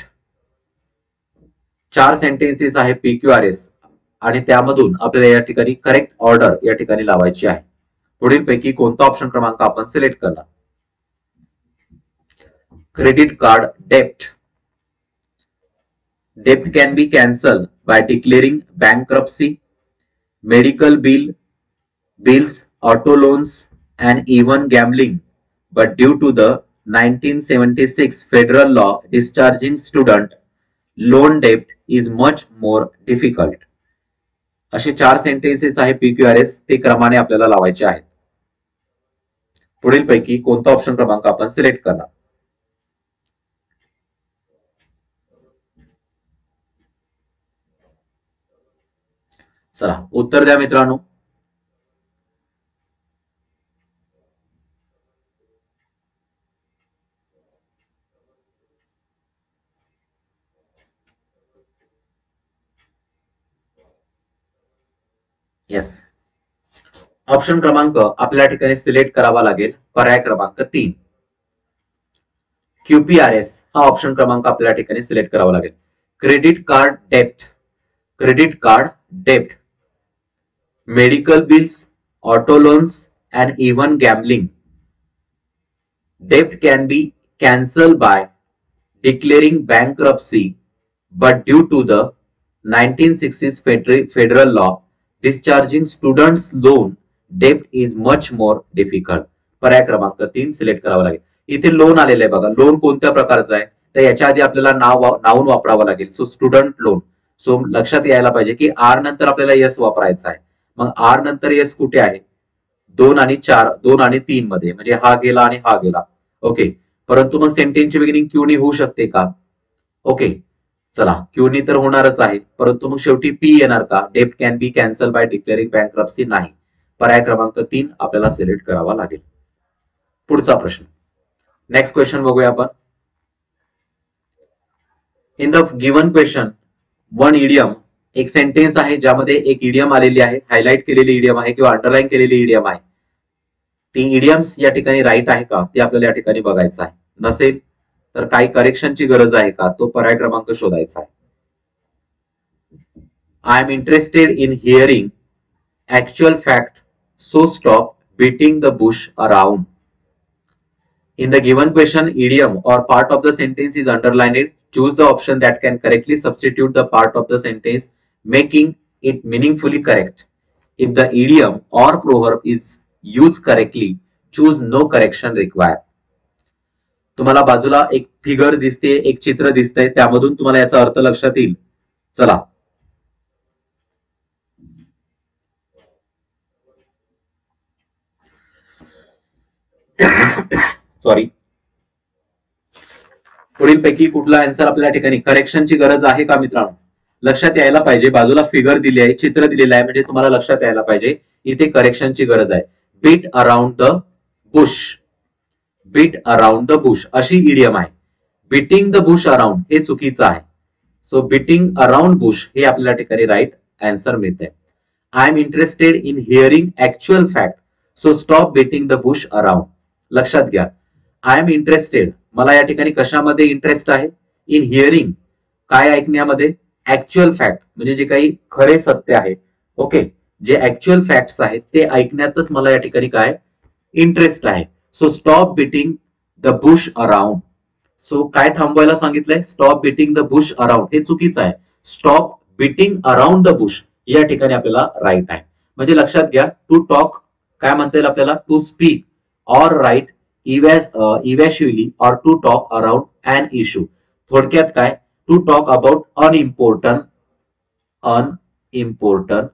चार सेंटेन्सेस आहे पी क्यू आर एस आणि त्यामधून आपल्याला या ठिकाणी करेक्ट ऑर्डर या ठिकाणी लावायची आहे. पुढील पैकी कोणता ऑप्शन क्रमांक आपण सिलेक्ट करणार? क्रेडिट कार्ड डेप्ट. Debt can be cancelled by declaring bankruptcy. Medical bill, bills, auto loans, and even gambling but due to the nineteen seventy-six federal law discharging student loan debt is much more difficult. असे चार sentences आहे PQRS, ते क्रमाने आपल्याला लावायचे आहेत. पुढील पैकी कोणता ऑप्शन क्रमांक आपण सिलेक्ट करणार? चला उत्तर द्या मित्रांनो. येस, ऑप्शन क्रमांक आपल्या ठिकाणी सिलेक्ट करावा लागेल पर्याय क्रमांक तीन. क्यूपीआरएस हा ऑप्शन क्रमांक आपल्या ठिकाणी सिलेक्ट करावा लागेल. Credit card dept, credit card dept, medical bills, auto loans and even gambling. Debt can be cancelled by declaring bankruptcy, but due to the nineteen sixties federal law discharging students loan debt is much more difficult. पर्याय क्रमांक तीन select करावा लागेल. इथे loan आलेलं आहे बघा. Loan कोणत्या प्रकारचं आहे तर याच्या आधी आपल्याला नाव नाऊन वापरावं लागेल. So student loan. सो लक्षात यायला पाहिजे की आर नंतर आपल्याला यस वापरायचा आहे. मग आर नंतर यस कुठे आहे? दोन आणि चार, दोन आणि तीन मध्ये, म्हणजे हा गेला आणि हा गेला. ओके, परंतु मग सेंटेन्सची बिगिनिंग क्यूनी होऊ शकते का? ओके, चला क्यूनी तर होणारच आहे, परंतु मग शेवटी पी येणार का? डेप्ट can be cancel by declaring bankruptcy नाही. पर्याय क्रमांक तीन आपल्याला सिलेक्ट करावा लागेल. पुढचा प्रश्न, नेक्स्ट क्वेश्चन बघूया आपण. In the given question one idiom, एक सेंटेन्स आहे ज्यामध्ये एक इडियम आलेली आहे, हायलाइट केलेली इडियम आहे किंवा अंडरलाईन केलेली इडियम आहे. ती इडियम्स या ठिकाणी राईट आहे का ते आपल्याला या ठिकाणी बघायचं आहे. नसेल तर काही करेक्शनची गरज आहे का तो पर्याय क्रमांक शोधायचा आहे. I am interested in hearing actual fact, so stop beating the bush around. In the given question, idiom or part of the sentence is underlined. Choose the option that can correctly substitute the part of the sentence, making it meaningfully correct. If the idiom or proverb is used correctly, choose no correction required. तुम्हाला बाजूला एक figure दिसते, एक चित्र दिसतंय, त्यामधून तुम्हाला याचा अर्थ लक्षात येईल. चला सॉरी, पुढील पैकी कुठला आन्सर आपल्या ठिकाणी करेक्शनची गरज आहे का मित्रांनो? लक्षात यायला पाहिजे, बाजूला फिगर दिली आहे, चित्र दिलेलं आहे, म्हणजे तुम्हाला लक्षात यायला पाहिजे इथे करेक्शनची गरज आहे. Beat around the bush, beat around the bush अशी इडियम आहे. बीटिंग द बुश अराउंड हे चुकीचं आहे. सो बीटिंग अराउंड बुश हे आपल्या ठिकाणी राईट आन्सर मिळते. I am interested in hearing actual fact, so stop beating the bush around. लक्षात घ्या, आय एम इंटरेस्टेड, मला या ठिकाणी कशामध्ये इंटरेस्ट आहे? इन हिअरिंग, काय ऐकण्यामध्ये? ऍक्च्युअल फॅक्ट, म्हणजे जे काही खरे सत्य आहे, ओके, जे ऍक्च्युअल फॅक्ट्स आहेत ते ऐकण्यातच मला या ठिकाणी काय इंटरेस्ट आहे. So stop beating the bush around. So काय थांबवायला सांगितलंय? Stop beating the bush around, हे चुकीचं आहे. Stop beating around the bush या ठिकाणी आपल्याला राईट आहे. म्हणजे लक्षात घ्या, टू टॉक काय म्हणता येईल आपल्याला? To speak or write eventually or to talk around an issue. थोडक्यात काय? to talk about unimportant unimportant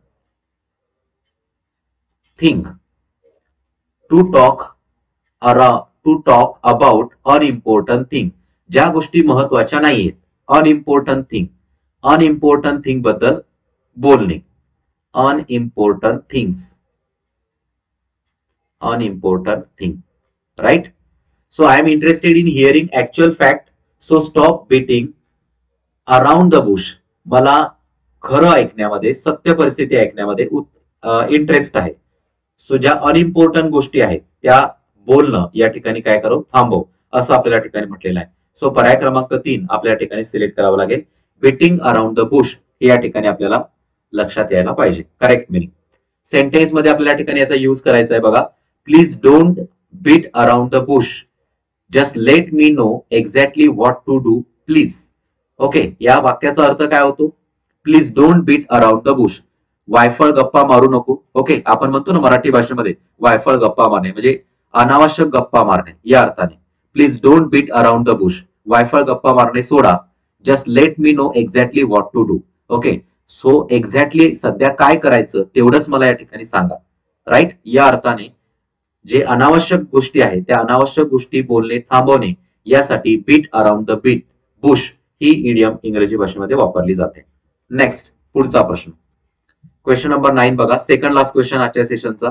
thing. to talk around to talk about unimportant thing, ज्या गोष्टी महत्वाच्या नाहीयेत. unimportant thing, unimportant thing बद्दल बोलणे. unimportant things, unimportant thing, right? So I am interested in hearing actual fact, so stop beating around the bush. मला खरं ऐकण्यामध्ये, सत्य परिस्थिती ऐकण्यामध्ये इंटरेस्ट आहे. सो ज्या अनइम्पॉर्टंट गोष्टी आहेत त्या बोलणं या ठिकाणी काय करू? थांबव, असं आपल्याला ठिकाणी म्हटलेलं आहे. सो पर्याय क्रमांक तीन आपल्या ठिकाणी सिलेक्ट करावं लागेल. बीटिंग अराउंड द बुश हे या ठिकाणी आपल्याला लक्षात यायला पाहिजे. Correct meaning. सेंटेन्स मध्ये आपल्याला ठिकाणी याचा यूज करायचा आहे बघा. Please don't beat around the bush, just let me know exactly what to do please. Okay, या वाक्याचा अर्थ काय होतो? Please don't beat around the bush, वायफळ गप्पा मारू नको. ओके, आपण म्हणतो ना मराठी भाषेमध्ये वायफळ गप्पा मारणे, म्हणजे अनावश्यक गप्पा मारणे या अर्थाने. Please don't beat around the bush. वायफळ गप्पा मारणे सोडा. Just let me know exactly what to do. Okay, so exactly सध्या काय करायचं तेवढंच मला या ठिकाणी सांगा. राईट, या अर्थाने जे अनावश्यक गोष्टी आहेत त्या अनावश्यक गोष्टी बोलणे थांबवणे यासाठी beat around the beat bush ही इडियम इंग्रजी भाषेमध्ये वापरली जाते. नेक्स्ट, पुढचा प्रश्न, क्वेश्चन नंबर नाईन बघा, सेकंड लास्ट क्वेश्चन आजच्या सेशनचा.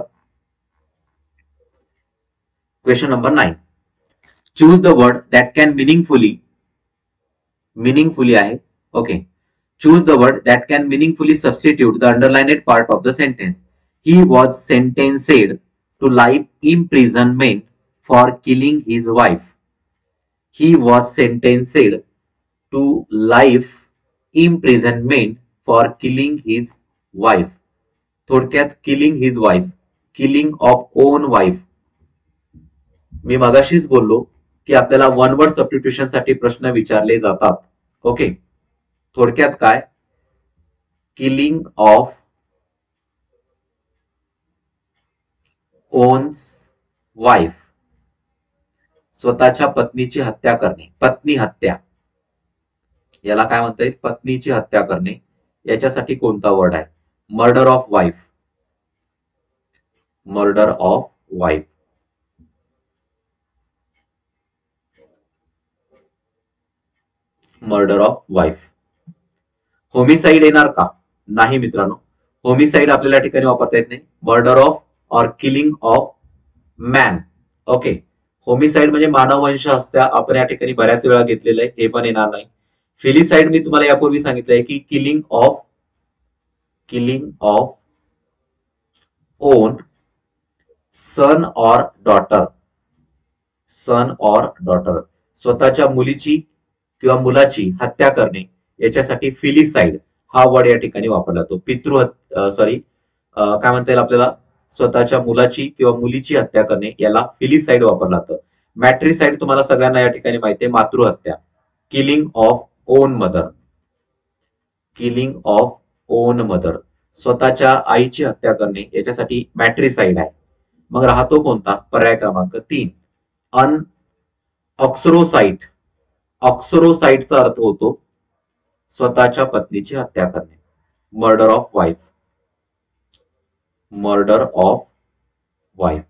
Question number nine, choose the word that can meaningfully meaningfully आहे. Okay, choose the word that can meaningfully substitute the underlined part of the sentence. He was sentenced to life imprisonment for killing his wife. He was sentenced to life imprisonment for killing his wife. थोडक्यात killing his wife, killing of own wife. मी मगाशीच बोललो की आपल्याला one word substitution साठी प्रश्न विचारले जातात. ओके, थोडक्यात काय, किलिंग ऑफ ओन्स वाईफ, स्वतःच्या पत्नीची हत्या करणे, पत्नी हत्या, याला काय म्हणता, पत्नीची हत्या करणे. याच्यासाठी कोणता वर्ड आहे? Murder of wife. Murder of wife. Murder of wife. Homicide येणार का? नाही मित्रांनो, होमिसाइड आपल्याला या ठिकाणी वापरता येत नाही. Murder of or killing of man. Okay, homicide म्हणजे मानववंश हत्या आपण या ठिकाणी बऱ्याच वेळा घेतलेलं आहे, हे पण येणार नाही. फिलिसाइड मी तुम्हाला यापूर्वी सांगितलंय की killing of killing of own son or daughter. Son or daughter, स्वतःच्या मुलीची किंवा मुलाची हत्या करणे, याच्यासाठी फिलिसाइड हा वर्ड या ठिकाणी वापरला जातो. पितृ सॉरी काय म्हणता येईल आपल्याला, स्वतःच्या मुलाची किंवा मुलीची हत्या करणे याला फिलिसाइड वापरलं जातं. मॅट्रिसाइड तुम्हाला सगळ्यांना या ठिकाणी माहिती आहे, मातृहत्या. Killing of own mother. Killing of own mother, स्वतःच्या आईची हत्या करणे, याच्यासाठी मॅट्रिसाइड आहे. मग राहतो कोणता? पर्याय क्रमांक तीन, अन ऑक्सरोसाइट. ऑक्सरोसाइटचा अर्थ होतो स्वतःच्या पत्नीची हत्या करणे. Murder of wife. Murder of wife.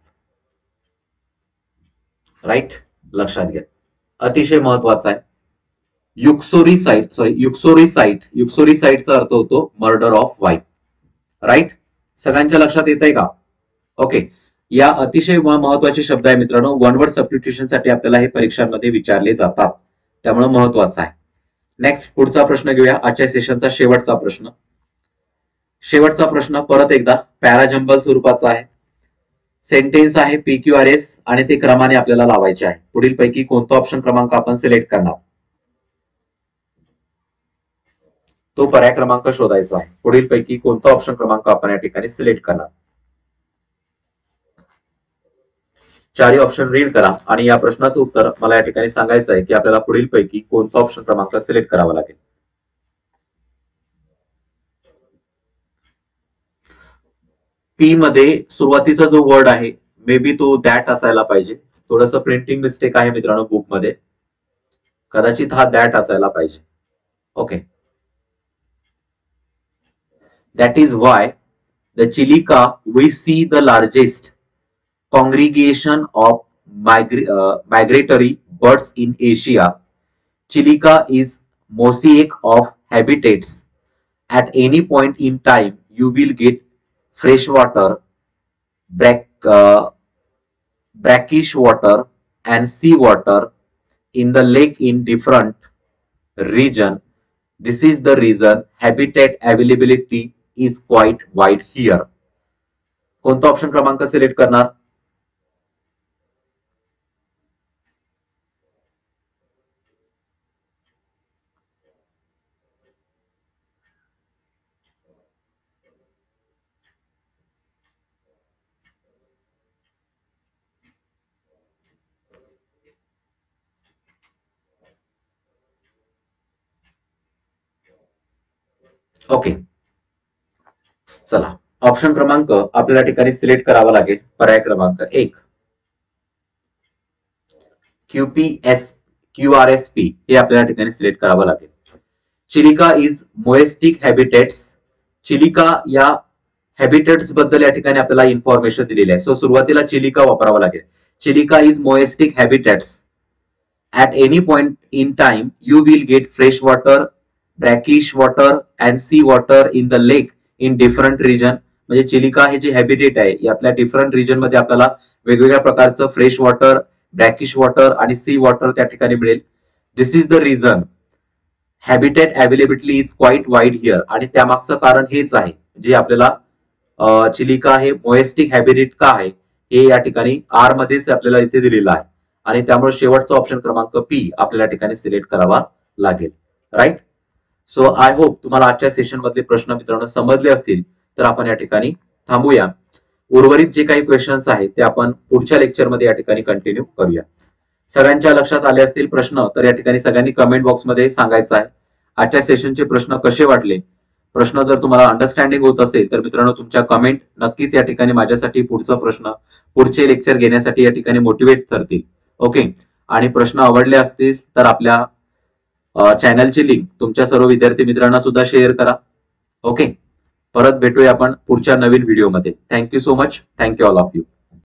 Right, लक्षात घ्या, अतिशय महत्वाचा आहे. युक्सोरिसाइट सॉरी युक्सोरिसाइट युक्सोरिसाइटचा अर्थ होतो मर्डर ऑफ वाईफ. राईट, सगळ्यांच्या लक्षात येत आहे का? ओके, या अतिशय महत्वाचे शब्द आहे मित्रांनो. वन वर्ड सबस्टिट्यूशन साठी आपल्याला हे परीक्षांमध्ये विचारले जातात, त्यामुळे महत्वाचं आहे. नेक्स्ट, पुढचा प्रश्न घेऊया, आजच्या सेशनचा शेवटचा प्रश्न. शेवटचा प्रश्न परत एकदा पॅराजंबल स्वरूपाचा आहे. सेंटेन्स आहे पी क्यू आर एस आणि ते क्रमाने आपल्याला लावायचे आहे. पुढील पैकी कोणता ऑप्शन क्रमांक आपण सिलेक्ट करणार, तो पर्याय क्रमांक शोधायचा आहे. पुढील पैकी कोणता ऑप्शन क्रमांक आपण या ठिकाणी सिलेक्ट करणार. चारही ऑप्शन रीड करा आणि या प्रश्नाचं उत्तर मला या ठिकाणी सांगायचं आहे की आपल्याला पुढील पैकी कोणता ऑप्शन क्रमांक सिलेक्ट करावा लागेल. पी मध्ये सुरुवातीचा जो वर्ड आहे मे बी तो दॅट असायला पाहिजे. थोडस प्रिंटिंग मिस्टेक आहे मित्रांनो बुक मध्ये, कदाचित हा दॅट असायला पाहिजे. Okay, that is why the Chilika we see the largest congregation of migra uh, migratory birds in Asia. Chilica is mosaic of habitats. At any point in time, you will get fresh water, brack, uh, brackish water, and sea water in the lake in different region. This is the reason habitat availability is quite wide here. कोणता option क्रमांक select करणार? Okay, चला option क्रमांक आपल्याला ठिकाणी select करावा लागेल. पर्याय क्रमांक एक. QPS Q R S P हे आपल्याला ठिकाणी सिलेक्ट करावं लागेल. Chilika is mosaic habitats. Chilika या हॅबिटेट्स बद्दल या ठिकाणी आपल्याला इन्फॉर्मेशन दिलेली आहे. सो सुरुवातीला चिलिका वापरावं लागेल. Chilika is mosaic habitats. At any point in time, you will get fresh water, brackish water and sea water in the lake in different region. म्हणजे चिलिका हे जे हॅबिटेट आहे यातल्या डिफरंट रिजन मध्ये आपल्याला वेगवेगळ्या प्रकारचं फ्रेश वॉटर, ब्रॅकिश वॉटर आणि सी वॉटर त्या ठिकाणी मिळेल. This is the reason habitat availability is quite wide here. आणि त्यामागचं कारण हेच आहे जे आपल्याला चिलिका हे मोएस्टिक हॅबिटेट का आहे हे या ठिकाणी आर मध्येच आपल्याला इथे दिलेलं आहे. आणि त्यामुळे शेवटचा ऑप्शन क्रमांक पी आपल्याला ठिकाणी सिलेक्ट करावा लागेल. राईट. सो आय होप तुम्हाला आजच्या सेशन मधले प्रश्न मित्रांनो समजले असतील. तर आपण या ठिकाणी थांबूया. उर्वरित जे काही क्वेश्चन्स आहेत ते आपण पुढच्या लेक्चरमध्ये या ठिकाणी कंटिन्यू करूया. सगळ्यांच्या लक्षात आले असतील प्रश्न तर या ठिकाणी सगळ्यांनी कमेंट बॉक्समध्ये सांगायचं आहे. आजच्या सेशनचे प्रश्न कसे वाटले. प्रश्न जर तुम्हाला अंडरस्टँडिंग होत असेल तर मित्रांनो तुमच्या कमेंट नक्कीच या ठिकाणी माझ्यासाठी पुढचा प्रश्न पुढचे लेक्चर घेण्यासाठी या ठिकाणी मोटिवेट ठरतील. ओके. आणि प्रश्न आवडले असतील तर आपल्या चॅनलची लिंक तुमच्या सर्व विद्यार्थी मित्रांना सुद्धा शेअर करा. ओके. परत भेटूया आपण पुढच्या नवीन व्हिडिओमध्ये. Thank you so much. Thank you all of you.